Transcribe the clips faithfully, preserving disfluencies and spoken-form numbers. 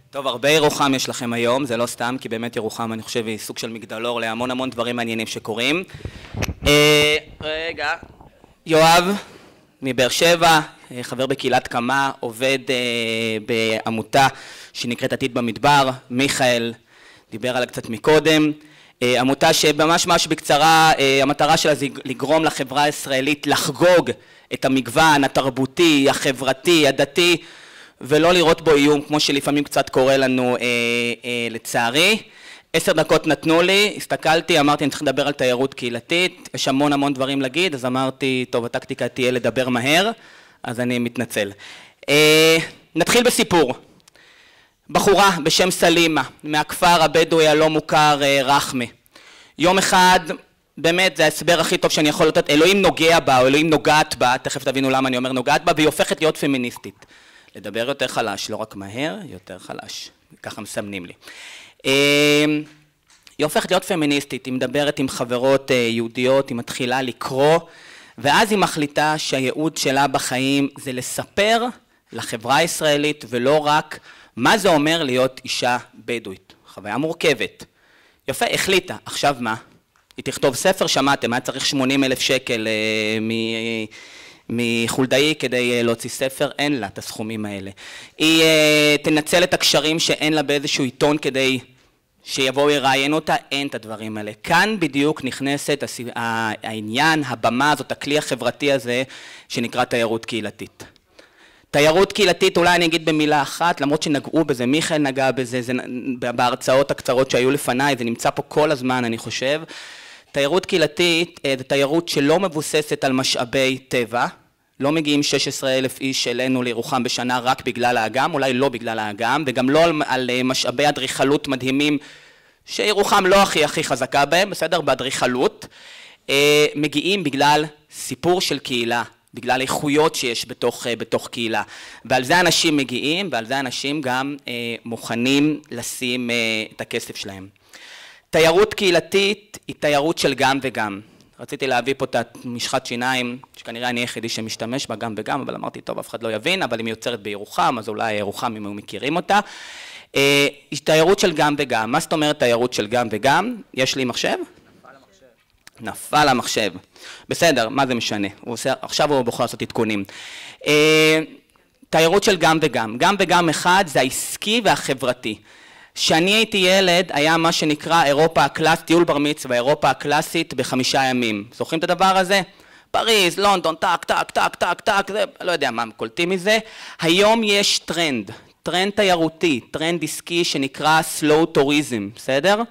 טוב, הרבה ירוחם יש לכם היום, זה לא סתם, כי באמת ירוחם, אני חושב, היא סוג של מגדלור להמון המון דברים מעניינים שקורים. אה, רגע, יואב, מבאר שבע, חבר בקהילת קמה, עובד אה, בעמותה שנקראת עתיד במדבר, מיכאל דיבר עליה קצת מקודם, אה, עמותה שממש ממש בקצרה, אה, המטרה שלה זה לגרום לחברה הישראלית לחגוג את המגוון התרבותי, החברתי, הדתי, ולא לראות בו איום, כמו שלפעמים קצת קורה לנו אה, אה, לצערי. עשר דקות נתנו לי, הסתכלתי, אמרתי אני צריך לדבר על תיירות קהילתית, יש המון המון דברים להגיד, אז אמרתי, טוב, הטקטיקה תהיה לדבר מהר, אז אני מתנצל. אה, נתחיל בסיפור. בחורה בשם סלימה, מהכפר הבדואי הלא מוכר אה, רחמה. יום אחד, באמת זה ההסבר הכי טוב שאני יכול לתת, אלוהים נוגע בה, או אלוהים נוגעת בה, תכף תבינו למה אני אומר נוגעת בה, והיא הופכת להיות פמיניסטית. לדבר יותר חלש, לא רק מהר, יותר חלש, ככה מסמנים לי. היא הופכת להיות פמיניסטית, היא מדברת עם חברות יהודיות, היא מתחילה לקרוא, ואז היא מחליטה שהייעוד שלה בחיים זה לספר לחברה הישראלית, ולא רק מה זה אומר להיות אישה בדואית. חוויה מורכבת. יפה, החליטה, עכשיו מה? היא תכתוב ספר, שמעתם, היה צריך שמונים אלף שקל מ... מחולדאי כדי להוציא ספר, אין לה את הסכומים האלה. היא תנצל את הקשרים שאין לה באיזשהו עיתון כדי שיבואו יראיין אותה, אין את הדברים האלה. כאן בדיוק נכנסת העניין, הבמה הזאת, הכלי החברתי הזה שנקרא תיירות קהילתית. תיירות קהילתית, אולי אני אגיד במילה אחת, למרות שנגעו בזה, מיכאל נגע בזה, זה, בהרצאות הקצרות שהיו לפניי, זה נמצא פה כל הזמן אני חושב. תיירות קהילתית זה תיירות שלא מבוססת על משאבי טבע, לא מגיעים שש עשרה אלף איש אלינו לירוחם בשנה רק בגלל האגם, אולי לא בגלל האגם, וגם לא על, על משאבי אדריכלות מדהימים שירוחם לא הכי הכי חזקה בהם, בסדר? באדריכלות, מגיעים בגלל סיפור של קהילה, בגלל איכויות שיש בתוך, בתוך קהילה, ועל זה אנשים מגיעים, ועל זה אנשים גם מוכנים לשים את הכסף שלהם. תיירות קהילתית היא תיירות של גם וגם. רציתי להביא פה את המשחת שיניים, שכנראה אני היחידי שמשתמש בה גם וגם, אבל אמרתי, טוב, אף אחד לא יבין, אבל היא מיוצרת בירוחם, אז אולי ירוחם אם הם מכירים אותה. היא תיירות של גם וגם. מה זאת אומרת תיירות של גם וגם? יש לי מחשב? נפל המחשב. נפל המחשב. בסדר, מה זה משנה? הוא עושה, עכשיו הוא בוחר לעשות עדכונים. תיירות של גם וגם. גם וגם אחד זה העסקי והחברתי. כשאני הייתי ילד, היה מה שנקרא אירופה הקלאסית, טיול בר מצווה, אירופה הקלאסית בחמישה ימים. זוכרים את הדבר הזה? פריז, לונדון, טק, טק, טק, טק, טק, זה, לא יודע מה, קולטים מזה. היום יש טרנד, טרנד תיירותי, טרנד עסקי שנקרא slow tourism, בסדר?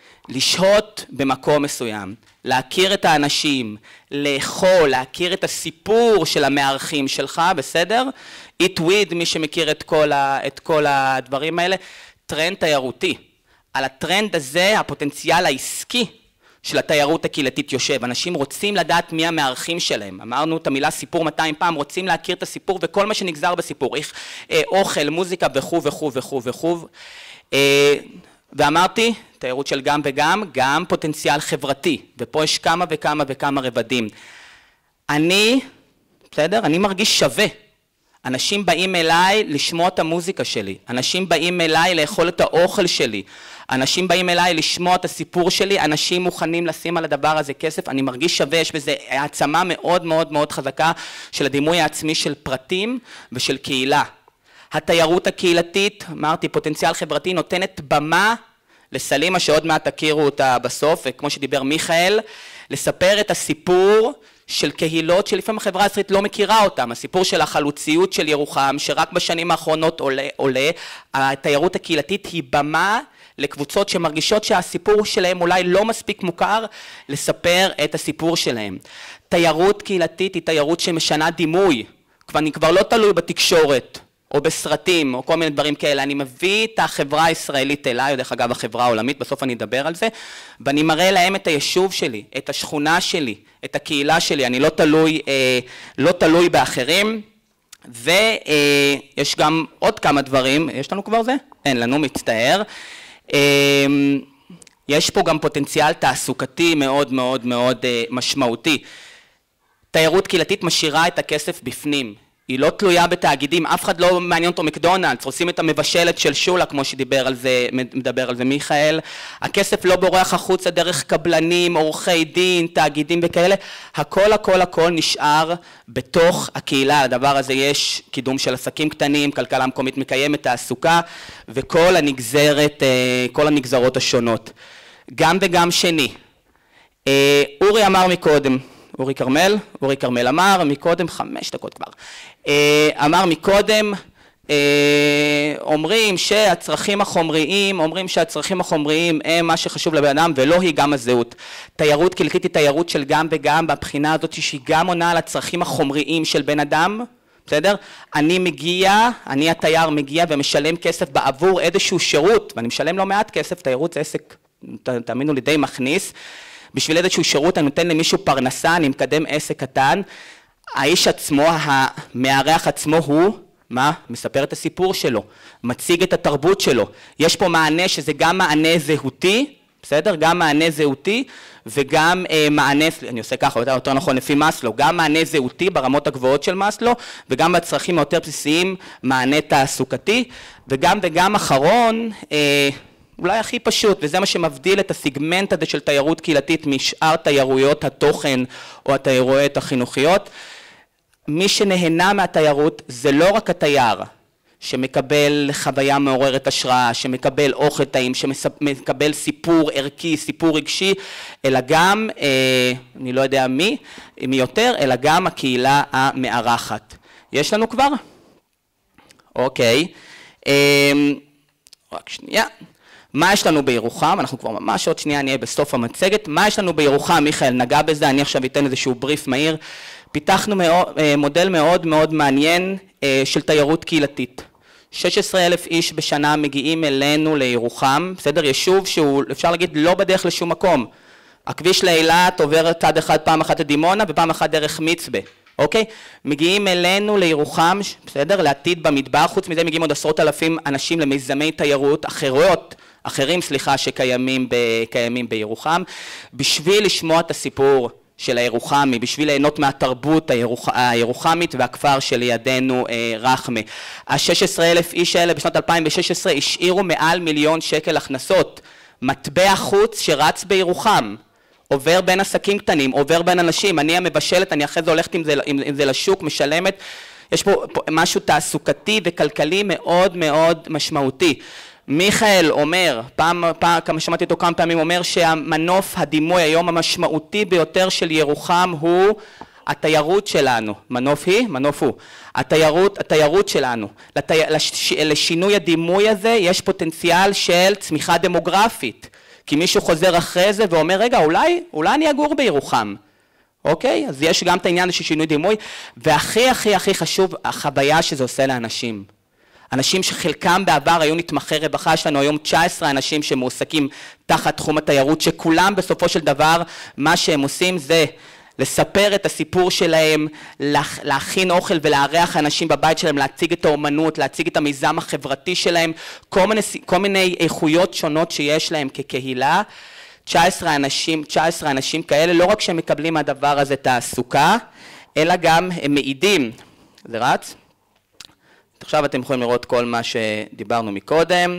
לשהות במקום מסוים, להכיר את האנשים, לאכול, להכיר את הסיפור של המארחים שלך, בסדר? eat with, מי שמכיר את כל, ה, את כל הדברים האלה. טרנד תיירותי. על הטרנד הזה, הפוטנציאל העסקי של התיירות הקהילתית יושב. אנשים רוצים לדעת מי המארחים שלהם. אמרנו את המילה סיפור מאתיים פעם, רוצים להכיר את הסיפור וכל מה שנגזר בסיפור. איך, אה, אוכל, מוזיקה וכו' וכו' וכו' וכו'. אה, ואמרתי, תיירות של גם וגם, גם פוטנציאל חברתי. ופה יש כמה וכמה וכמה רבדים. אני, בסדר? אני מרגיש שווה. אנשים באים אליי לשמוע את המוזיקה שלי, אנשים באים אליי לאכול את האוכל שלי, אנשים באים אליי לשמוע את הסיפור שלי, אנשים מוכנים לשים על הדבר הזה כסף, אני מרגיש שווה, יש בזה העצמה מאוד מאוד מאוד חזקה של הדימוי העצמי של פרטים ושל קהילה. התיירות הקהילתית, אמרתי, פוטנציאל חברתי, נותנת במה לסלימה שעוד מעט תכירו אותה בסוף, וכמו שדיבר מיכאל, לספר את הסיפור של קהילות שלפעמים החברה הישראלית לא מכירה אותם, הסיפור של החלוציות של ירוחם, שרק בשנים האחרונות עולה, עולה, התיירות הקהילתית היא במה לקבוצות שמרגישות שהסיפור שלהם אולי לא מספיק מוכר, לספר את הסיפור שלהם. תיירות קהילתית היא תיירות שמשנה דימוי, כבר, אני כבר לא תלוי בתקשורת, או בסרטים, או כל מיני דברים כאלה, אני מביא את החברה הישראלית אליי, או דרך אגב החברה העולמית, בסוף אני אדבר על זה, ואני מראה להם את היישוב שלי, את השכונה שלי, את הקהילה שלי, אני לא תלוי, אה, לא תלוי באחרים, ויש גם עוד כמה דברים, יש לנו כבר זה? אין לנו, מצטער. אה, יש פה גם פוטנציאל תעסוקתי מאוד מאוד מאוד אה, משמעותי. תיירות קהילתית משאירה את הכסף בפנים. היא לא תלויה בתאגידים, אף אחד לא מעניין אותו מקדונלדס, עושים את המבשלת של שולה, כמו שדיבר על זה, מדבר על זה מיכאל. הכסף לא בורח החוצה דרך קבלנים, עורכי דין, תאגידים וכאלה. הכל, הכל, הכל נשאר בתוך הקהילה. הדבר הזה יש קידום של עסקים קטנים, כלכלה מקומית מקיימת, תעסוקה, וכל הנגזרת, כל הנגזרות השונות. גם וגם שני. אורי אמר מקודם, אורי קרמל, אורי קרמל אמר מקודם, חמש דקות כבר, אמר מקודם, אומרים שהצרכים החומריים, אומרים שהצרכים החומריים הם מה שחשוב לבן אדם ולא היא גם הזהות. תיירות קהילתית היא תיירות של גם וגם, בבחינה הזאת שהיא גם עונה על הצרכים החומריים של בן אדם, בסדר? אני מגיע, אני התייר מגיע ומשלם כסף בעבור איזשהו שירות, ואני משלם לא מעט כסף, תיירות זה עסק, תאמינו לי, די מכניס, בשביל איזשהו שירות אני נותן למישהו פרנסה, אני מקדם עסק קטן, האיש עצמו, המארח עצמו הוא, מה? מספר את הסיפור שלו, מציג את התרבות שלו, יש פה מענה שזה גם מענה זהותי, בסדר? גם מענה זהותי וגם אה, מענה, אני עושה ככה, יותר נכון לפי מסלו, גם מענה זהותי ברמות הגבוהות של מסלו וגם בצרכים היותר בסיסיים מענה תעסוקתי וגם וגם אחרון, אה, אולי הכי פשוט, וזה מה שמבדיל את הסיגמנט הזה של תיירות קהילתית משאר תיירויות התוכן או התיירויות החינוכיות. מי שנהנה מהתיירות זה לא רק התייר שמקבל חוויה מעוררת השראה, שמקבל אוכל טעים, שמקבל סיפור ערכי, סיפור רגשי, אלא גם, אה, אני לא יודע מי, מי יותר, אלא גם הקהילה המארחת. יש לנו כבר? אוקיי. אה, רק שנייה. מה יש לנו בירוחם? אנחנו כבר ממש עוד שנייה נהיה בסוף המצגת. מה יש לנו בירוחם? מיכאל נגע בזה, אני עכשיו אתן איזשהו בריף מהיר. פיתחנו מודל מאוד מאוד מעניין של תיירות קהילתית. שש עשרה אלף איש בשנה מגיעים אלינו לירוחם, בסדר? יישוב שהוא אפשר להגיד לא בדרך לשום מקום. הכביש לאילת עובר צד אחד פעם אחת לדימונה ופעם אחת דרך מצפה. אוקיי? מגיעים אלינו לירוחם, בסדר? לעתיד במדבר, חוץ מזה מגיעים עוד עשרות אלפים אנשים למיזמי תיירות אחרות, אחרים, סליחה, שקיימים קיימים בירוחם, בשביל לשמוע את הסיפור של הירוחמי, בשביל ליהנות מהתרבות הירוח, הירוחמית והכפר שלידינו אה, רחמה. ה-שש עשרה אלף איש האלה בשנת אלפיים ושש עשרה השאירו מעל מיליון שקל הכנסות, מטבע חוץ שרץ בירוחם. עובר בין עסקים קטנים, עובר בין אנשים, אני המבשלת, אני אחרי זה הולכת עם זה, עם, עם זה לשוק, משלמת, יש פה, פה משהו תעסוקתי וכלכלי מאוד מאוד משמעותי. מיכאל אומר, פעם, פעם, כמה שמעתי אותו כמה פעמים, אומר שהמנוף הדימוי היום המשמעותי ביותר של ירוחם הוא התיירות שלנו. מנוף היא? מנוף הוא. התיירות, התיירות שלנו. לתי, לש, לשינוי הדימוי הזה יש פוטנציאל של צמיחה דמוגרפית. כי מישהו חוזר אחרי זה ואומר, רגע, אולי, אולי אני אגור בירוחם. אוקיי? אז יש גם את העניין של שינוי דימוי, והכי הכי הכי חשוב, החוויה שזה עושה לאנשים. אנשים שחלקם בעבר היו נתמכי רווחה, יש לנו היום תשע עשרה אנשים שמועסקים תחת תחום התיירות, שכולם בסופו של דבר, מה שהם עושים זה לספר את הסיפור שלהם, להכין אוכל ולארח אנשים בבית שלהם, להציג את האומנות, להציג את המיזם החברתי שלהם, כל מיני, כל מיני איכויות שונות שיש להם כקהילה. תשע עשרה אנשים, תשע עשרה אנשים כאלה, לא רק שהם מקבלים מהדבר הזה תעסוקה, אלא גם הם מעידים. זה רץ? עכשיו אתם יכולים לראות כל מה שדיברנו מקודם.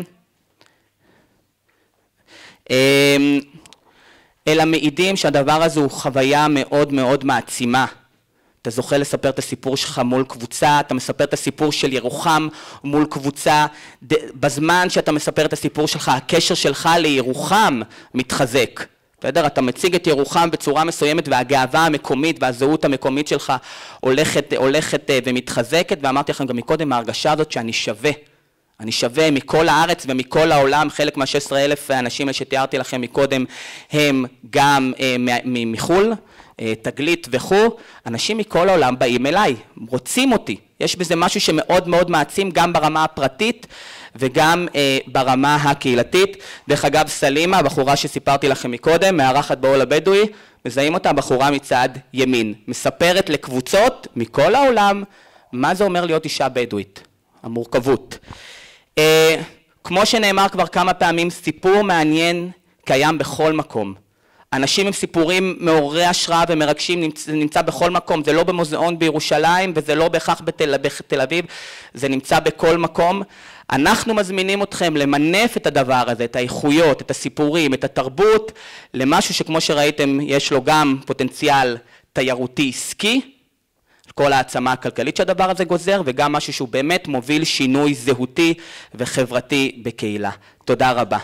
אלא מעידים שהדבר הזה הוא חוויה מאוד מאוד מעצימה. אתה זוכה לספר את הסיפור שלך מול קבוצה, אתה מספר את הסיפור של ירוחם מול קבוצה, בזמן שאתה מספר את הסיפור שלך, הקשר שלך לירוחם מתחזק. בסדר? אתה מציג את ירוחם בצורה מסוימת והגאווה המקומית והזהות המקומית שלך הולכת, הולכת ומתחזקת, ואמרתי לכם גם מקודם ההרגשה הזאת שאני שווה. אני שווה מכל הארץ ומכל העולם, חלק מה-שש עשרה אלף האנשים שתיארתי לכם מקודם הם גם מחול, תגלית וכו', אנשים מכל העולם באים אליי, רוצים אותי. יש בזה משהו שמאוד מאוד מעצים גם ברמה הפרטית וגם אה, ברמה הקהילתית. דרך אגב, סלימה, הבחורה שסיפרתי לכם מקודם, מארחת בעול הבדואי, מזהים אותה בחורה מצד ימין. מספרת לקבוצות מכל העולם מה זה אומר להיות אישה בדואית, המורכבות. אה, כמו שנאמר כבר כמה פעמים, סיפור מעניין קיים בכל מקום. אנשים עם סיפורים מעוררי השראה ומרגשים נמצא, נמצא בכל מקום, זה לא במוזיאון בירושלים וזה לא בהכרח בתל, בתל אביב, זה נמצא בכל מקום. אנחנו מזמינים אתכם למנף את הדבר הזה, את האיכויות, את הסיפורים, את התרבות, למשהו שכמו שראיתם יש לו גם פוטנציאל תיירותי עסקי, כל העצמה הכלכלית שהדבר הזה גוזר, וגם משהו שהוא באמת מוביל שינוי זהותי וחברתי בקהילה. תודה רבה.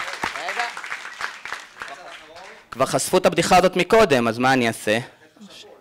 כבר חשפו את הבדיחה הזאת מקודם, אז מה אני אעשה?